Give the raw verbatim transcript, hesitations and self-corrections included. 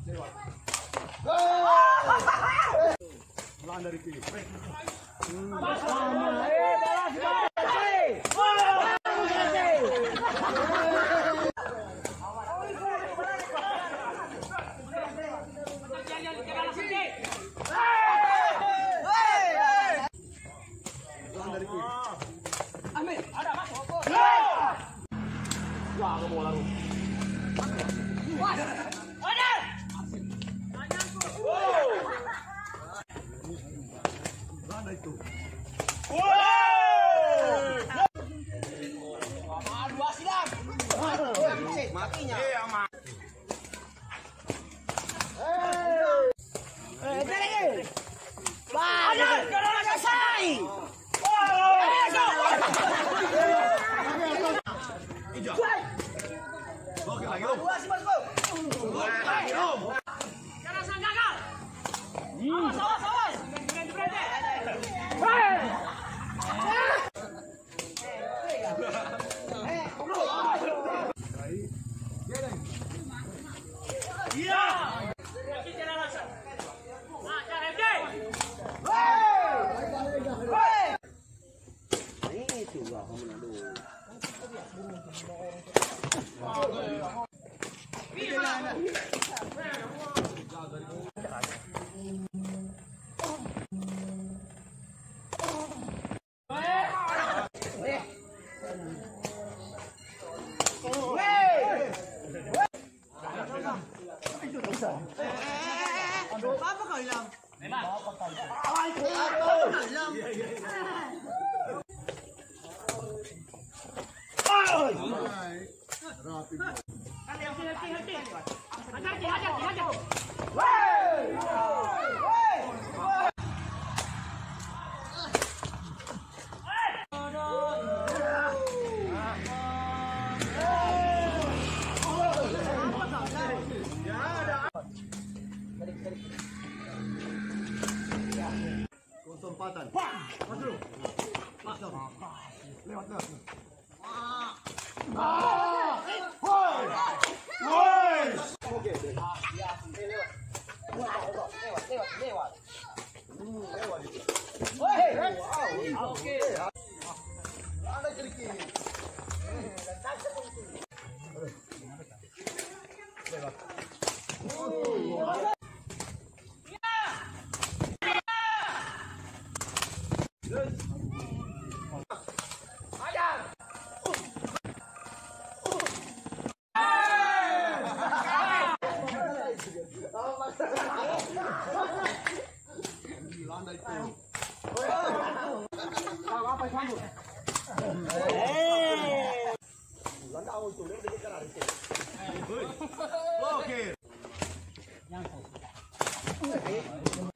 Melan dari kiri. Wah, kamu mau lalu. Wah, ada. Wow. Mana itu? Wow. Dua silam. Matinya. Eh, aman. Eh, eh, wah, ada. Kalau selesai. Oke, lagi om. Dua, sebelas, om. Lagi om. Jangan sang gagal. Awas, awas, awas. Berhenti, berhenti. Hei. Iya. Yakin jangan langsung. Nah, jangan F D. Hei. Ini itu lah kamu nanti. Apa kau hilang? Memang. Apa hilang? Rapi. Hati, hati, hati, hati. Hati, hati, hati. Woi! Woi! Kesempatan. Masuk. Masuk. Lewat dah. Ah! Hoi! Hoi! Okey. Ya, lewat. Lewat, lewat, lewat, lewat. Hmm, lewat. Hoi! Wow. Okey. Ada kiri. Lewat. Landa itu. Tahu apa kamu? Eh. Landa awal itu dia dekat arah itu. Oke. Yang